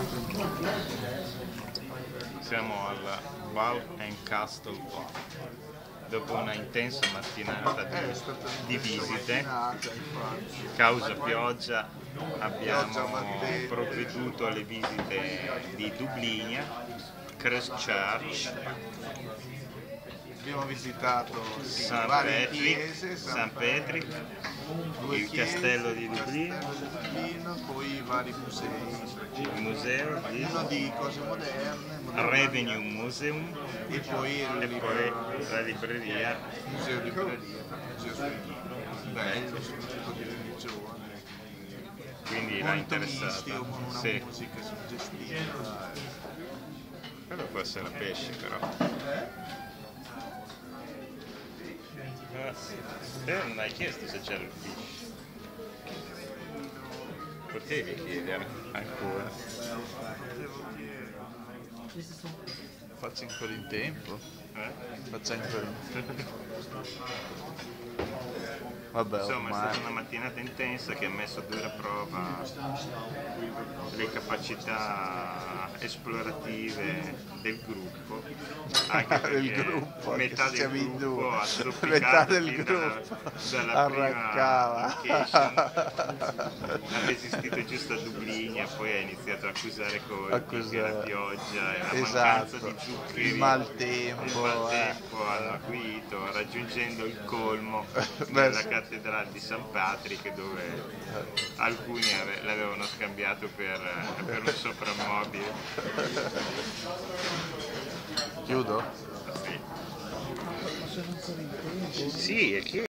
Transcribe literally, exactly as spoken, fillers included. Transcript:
Siamo al Ball and Castle Park. Dopo una intensa mattinata di, di visite, causa pioggia, abbiamo provveduto alle visite di Dublina, Christchurch, abbiamo visitato sì, San varie Patrick, chiese, San, San Patrick, due il chiese, castello di Dublino, Dublino, poi i vari musei, il museo di uno di cose moderne, Revenue Museum e poi il e libro, poi la libreria. museo di libreria, museo sul bello, soprattutto di religione, Quindi l'ha molto interessata. mistico, con una Sì. musica suggestiva. Quello può essere pesce però. Ah, sì. Te non hai chiesto se c'era il fish. Potevi chiedere ancora. Faccio ancora in tempo. Eh? Faccio ancora in tempo. Vabbè, Insomma, è ormai. stata una mattinata intensa che ha messo a dura prova le capacità esplorative del gruppo, anche perché del gruppo, metà che del siamo in gruppo due. ha zoppicato Metà del fin gruppo dalla, dalla prima arrancava. location, ha resistito giusto a Dublino e poi ha iniziato a accusare colpi, Accusare. che la pioggia e la Esatto, mancanza di zuccheri, il maltempo, il maltempo hanno acuito, raggiungendo il colmo Beh, nella sì. cattedrale di San Patrick, dove alcuni ave- l'avevano scambiato per, per un soprammobile. Chiudo? Sì, sì, è che